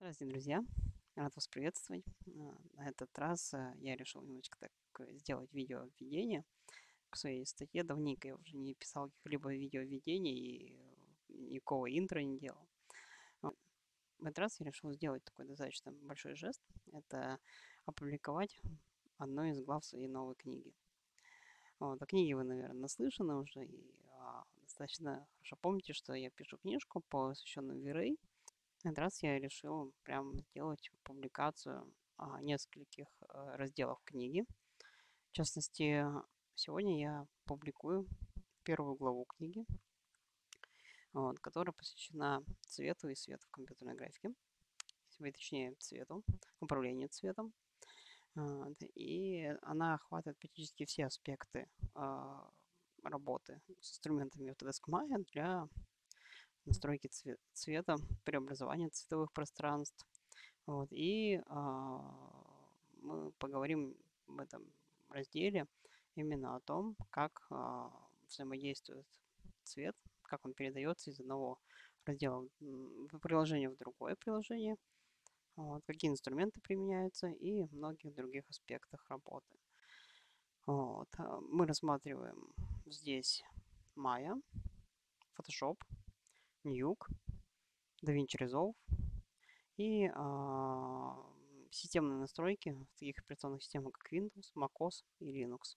Здравствуйте, друзья! Рад вас приветствовать. На этот раз я решил немножечко так сделать видео введение к своей статье. Давненько я уже не писал каких-либо видео введений и никакого интро не делал. Вот. В этот раз я решил сделать такой достаточно большой жест. Это опубликовать одну из глав своей новой книги. Вот, о книге вы, наверное, наслышаны уже и достаточно хорошо помните, что я пишу книжку, посвященную Верей. В этот раз я решил прям сделать публикацию нескольких разделов книги. В частности, сегодня я публикую первую главу книги, которая посвящена цвету и свету в компьютерной графике, точнее цвету, управлению цветом. И она охватывает практически все аспекты работы с инструментами Autodesk Maya для настройки цвета, преобразования цветовых пространств. И мы поговорим в этом разделе именно о том, как взаимодействует цвет, как он передается из одного раздела в приложение в другое приложение, какие инструменты применяются и многих других аспектах работы. Мы рассматриваем здесь Maya, Photoshop, Nuke, DaVinci Resolve и системные настройки в таких операционных системах, как Windows, macOS и Linux.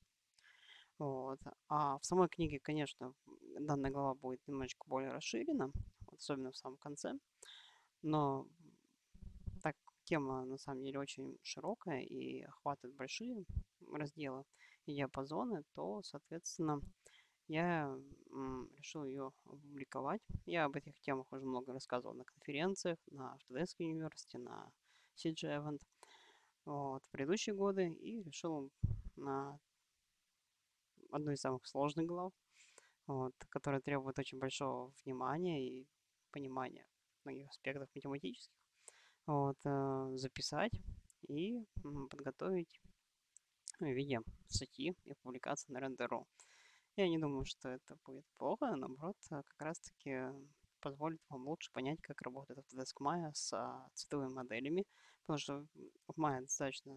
А в самой книге, конечно, данная глава будет немножечко более расширена, особенно в самом конце. Но так тема на самом деле очень широкая и охватывает большие разделы и диапазоны, то, соответственно, я решил ее опубликовать. Я об этих темах уже много рассказывал на конференциях, на Autodesk University, на CG Event в предыдущие годы и решил на одну из самых сложных глав, которая требует очень большого внимания и понимания многих аспектов математических, записать и подготовить в виде статьи и публикации на Render.ru. Я не думаю, что это будет плохо, а наоборот, как раз-таки позволит вам лучше понять, как работает Autodesk Maya с цветовыми моделями, потому что в Maya достаточно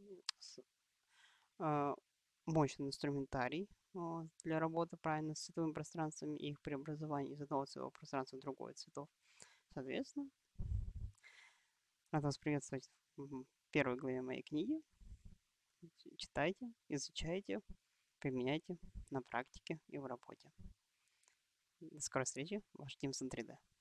мощный инструментарий для работы правильно с цветовыми пространствами и их преобразования из одного цветового пространства в другое цветов. Соответственно, рад вас приветствовать в первой главе моей книги. Читайте, изучайте, применяйте на практике и в работе. До скорой встречи, ваш Team 3D.